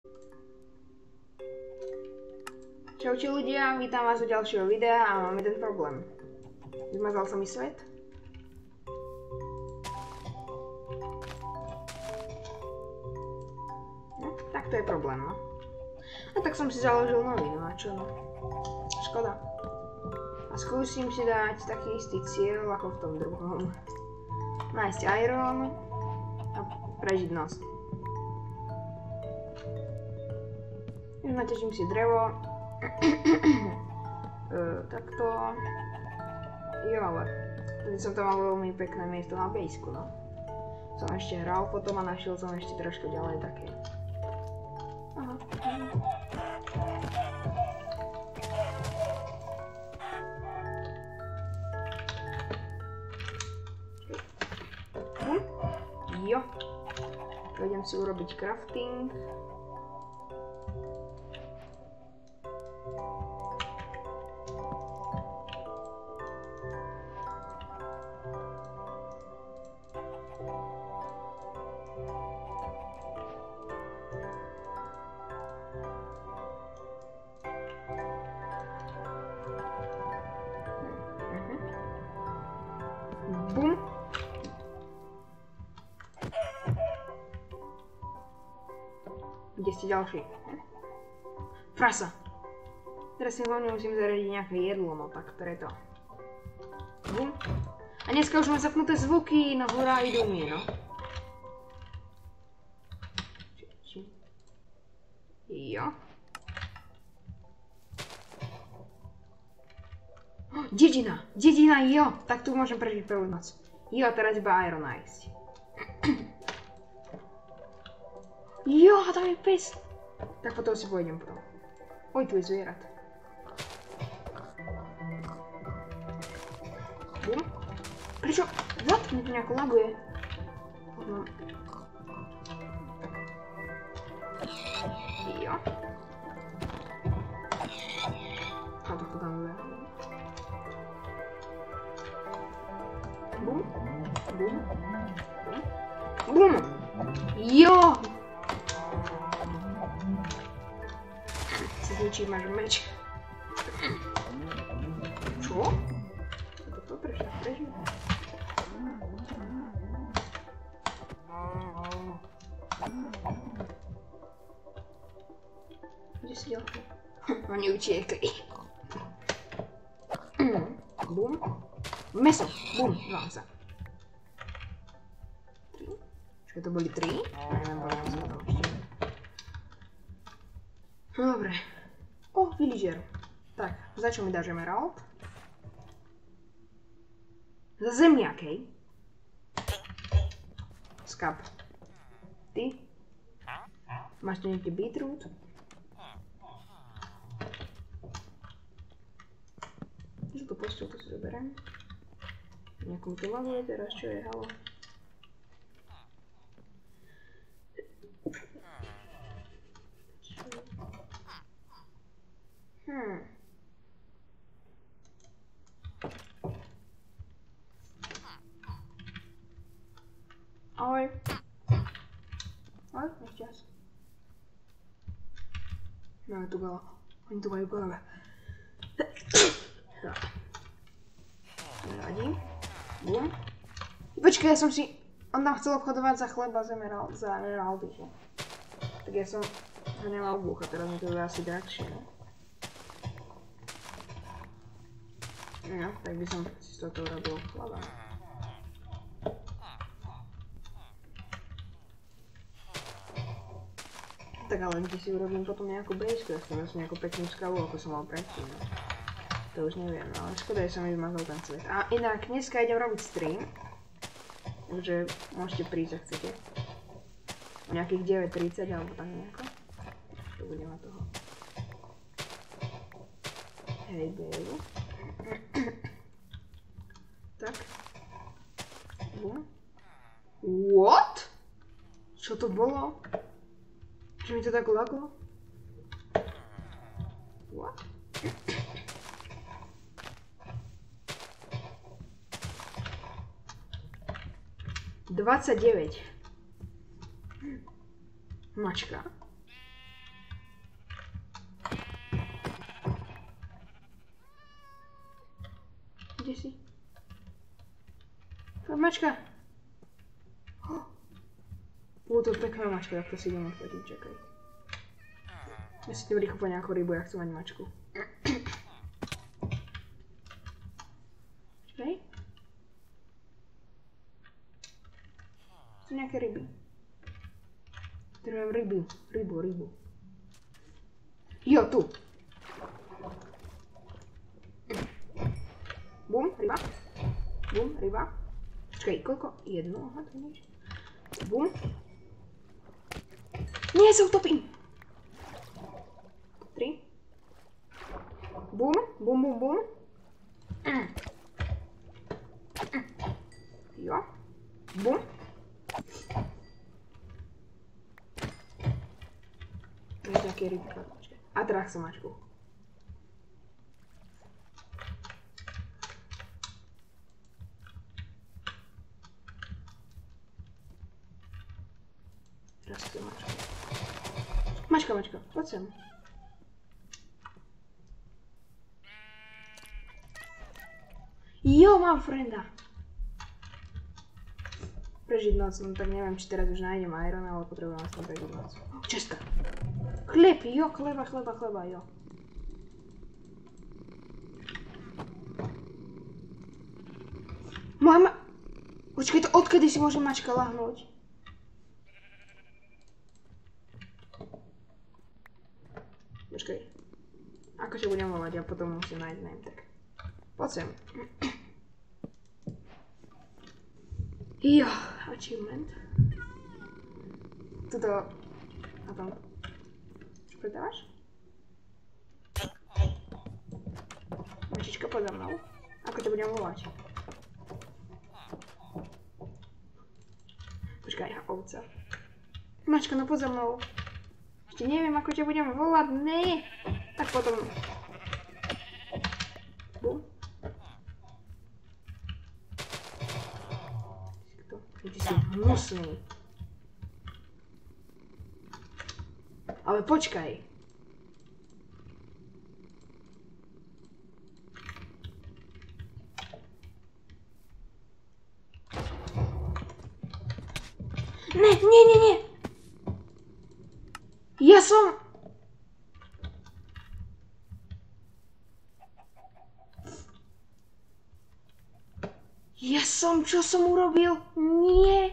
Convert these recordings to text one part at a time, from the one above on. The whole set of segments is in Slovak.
Čaute ľudia, vítam vás u ďalšieho videa a mám jeden problém. Vymazal sa mi svet. No, tak to je problém, no. A tak som si založil nový, no a čo no. Škoda. A skúsim si dať taký istý cieľ ako v tom druhom. Nájsť iron a prežiť noc. Naťažím si drevo. Takto. Jo, ale vtedy som tam mal veľmi pekné miesto na bejsku, no. Som ešte hral potom a našiel som ešte trošku ďalej také. Aha. Jo. Idem si urobiť crafting. Bum. Kde ste ďalší? Frasa! Teraz si hlavne musím zaradiť nejaké jedlo, no tak preto. Bum. A dneska už mám zapnuté zvuky, no hurá, idú mi, no. Jo. Dedina! Dedina, jo! Tak tu môžem prežiť prvú noc. Jo, teraz iba iron nájsť. Jo, tam je pes! Tak potom si pôjdem potom. Oj, tu je zvierat. Bum. Prečo? What? Mne to nejako laguje. Jo. A tak to tam bude. Bum. Bum. Bum. Jo! Si zničí máš meč. Čo? To prečo? Kde si ďalší? Oni utiekli. Bum. Meso. Bum. Vám sa. Čo to boli 3? Neviem, bolo som tam ešte. Dobre. O, villager. Tak, za čo mi dáš emerald? Za zemiak, hej? Skap. Ty? Máš tu nejaký beetroot? Čo tu postel, to si zoberiem. Nejakú tu laguje teraz, čo je, halo? Ahoj. Ahoj, ešte raz. Máme tu gala. Oni tu majú gala. Nevadí. Bum. Počkaj, ja som si... On tam chcel obchodovať za chleba za emeraldy, že? Tak ja som ho nemal v bucha, teraz mi to bude asi drahšie, no? No, tak by som si z toho urobil chleba. Tak ale kde si urobím potom nejakú bejsku, ja chcem nejakú peknú skalu, ako som mal predtým. To už neviem, ale škoda, že som mi vymazal ten svet. A inak, dneska idem robiť stream. Takže môžete prísť, ak chcete. O nejakých 9:30 alebo tak nejako. To bude na toho. Hej, baby. Tak. Bum. What? Čo to bolo? Čo mi to tak laglo? What? $29. Mačka. kde si? Mačka. To je pekná mačka, tak to si idem odfotiť, čakaj. Ja si tým rýchlo po nejakú rybu, ja chcem mať mačku. Čakaj. Sú nejaké ryby. Potrebujem rybu. Jo, tu. Bum, ryba. Počkaj, koľko? Jednu, aha, to nič. Bum. Nie, sa utopím. 3. Bum. Jo. Bum. Máš nejaké ryby, počkaj. A teraz som mačku. Teraz chcem mačku. Mačka, poď sem. Jo, mám frenda. Prežiť noc, no tak neviem, či teraz už nájdem iron, ale potrebujem aspoň prežiť noc. Česka. Chlieb, jo, chleba, jo. Moja Počkej, to odkedy si môže mačka lahnúť? Počkej. Ako ťa budem volať, ja potom musím nájsť name tag. Poď sem. Jo, achievement. Tuto... A tam... Čo predávaš? Mačička, poď za mnou. Ako ťa budem volať? Počkaj, ovca. Mačka, no poď za mnou. Ešte neviem, ako ťa budem volať, ne. Tak potom... Bum. Ty si hnusný. Ale počkaj. Nie. Ja som... Čo som urobil? Nie.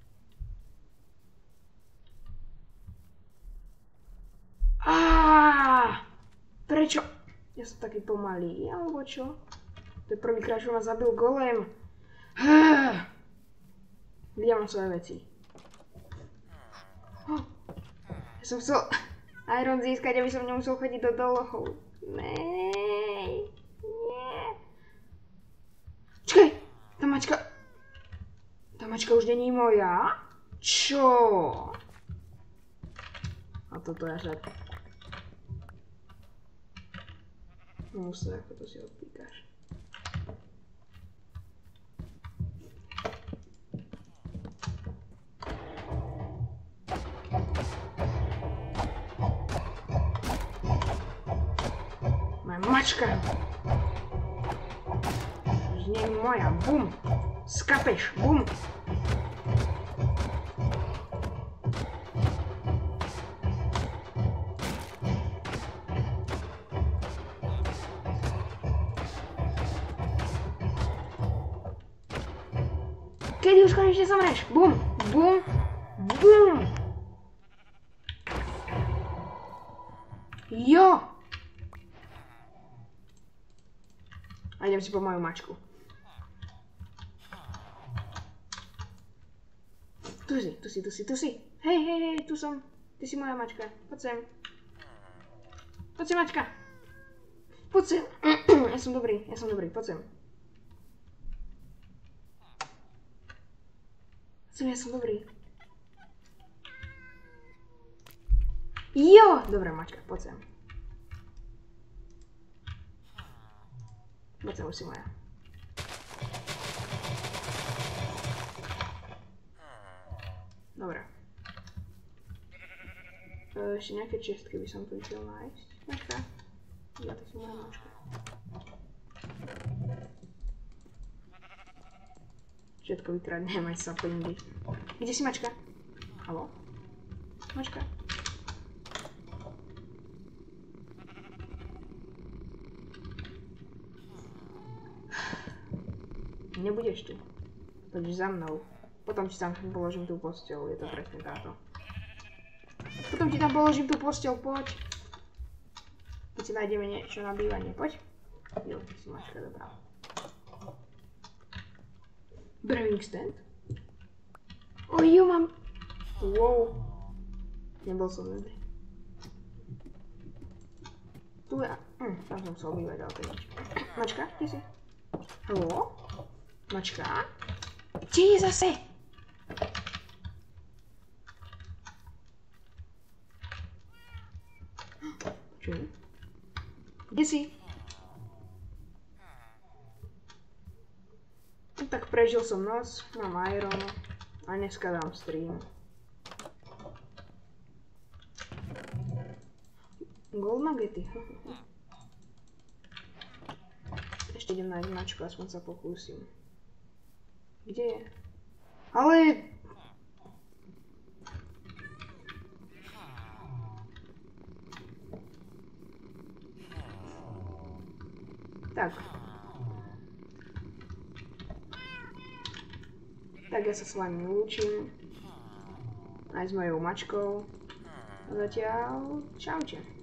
Prečo? Ja som taký pomalý, alebo čo? To je prvýkrát, čo ma zabil golem. Kde mám svoje veci? Ja som chcel iron získať, aby som nemusel chodiť do dolohov. Nie. Čakaj, tá mačka už není moja? Čo? A toto je žart. No sa, ako to si odpíkaš. Moja mačka! Už nie je moja, bum! Skapeš, bum! Kedy už konečne zomreš? Bum! Jo! A idem si po moju mačku. Tu si. Hej, tu som. Ty si moja mačka. Poď sem. Mačka. Poď sem. Ja som dobrý, poď sem. Ja som dobrý. Jo! Dobrá mačka, poď sem. Poď sem, už si moja. Dobre. Ešte nejaké čestky by som tu chcel nájsť. Mačka. Ja, to si moja mačka. Všetko vykradnem, aj saplingy. Kde si mačka? Haló? Mačka? Nebudeš tu. Poďš za mnou. Potom ti tam položím tú posteľ, je to presne táto. Potom ti tam položím tú posteľ, poď. Keď si nájdeme niečo na bývanie, poď. Jo, ty si mačka, dobrá. Brewing stand? Jo, mám... Wow. Nebol som vedý. Tu ja... tam som chcel bývať, ale to je nič. Mačka, kde si? Haló? Mačka? Kde je zase? Čo? Kde si? Tak prežil som noc, mám iron a dneska dám stream. Gold nuggety. Ešte idem nájsť mačku, aspoň sa pokúsim. Kde je? Ale... Tak. Tak ja sa s vami lúčim. Aj s mojou mačkou. Zatiaľ čaute.